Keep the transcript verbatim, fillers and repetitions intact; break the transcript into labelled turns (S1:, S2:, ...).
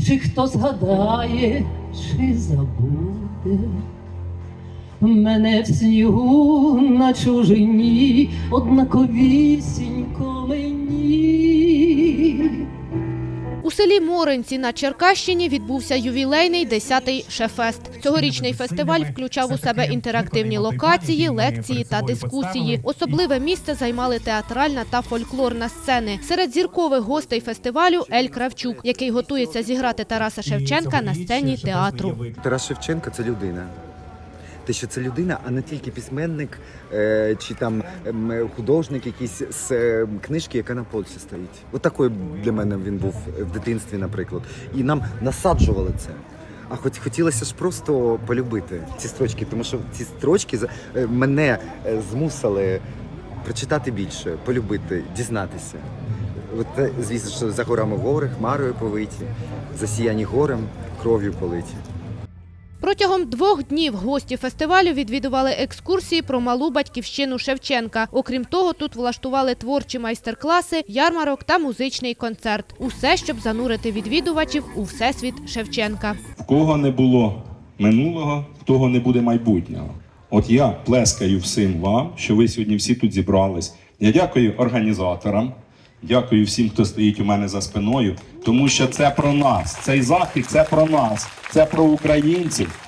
S1: чи хто згадає, чи забуде мене в снігу на чужині, однаковісінько мені.
S2: У селі Моринці на Черкащині відбувся ювілейний десятий Шефест. Цьогорічний фестиваль включав у себе інтерактивні локації, лекції та дискусії. Особливе місце займали театральна та фольклорна сцени. Серед зіркових гостей фестивалю Ель Кравчук, який готується зіграти Тараса Шевченка на сцені театру.
S3: Тарас Шевченко – це людина. Те, що це людина, а не тільки письменник е, чи там е, художник якийсь з е, книжки, яка на полці стоїть. От такий для мене він був в дитинстві, наприклад. І нам насаджували це. А хоч хотілося ж просто полюбити ці строчки, тому що ці строчки е, мене е, змусили прочитати більше, полюбити, дізнатися. От, звісно, що за горами гори, хмарою повиті, засіяні горем, кров'ю политі.
S2: Протягом двох днів гості фестивалю відвідували екскурсії про малу батьківщину Шевченка. Окрім того, тут влаштували творчі майстер-класи, ярмарок та музичний концерт. Усе, щоб занурити відвідувачів у всесвіт Шевченка.
S4: В кого не було минулого, в того не буде майбутнього. От я плескаю всім вам, що ви сьогодні всі тут зібрались. Я дякую організаторам. Дякую всім, хто стоїть у мене за спиною, тому що це про нас. Цей захід – це про нас, це про українців.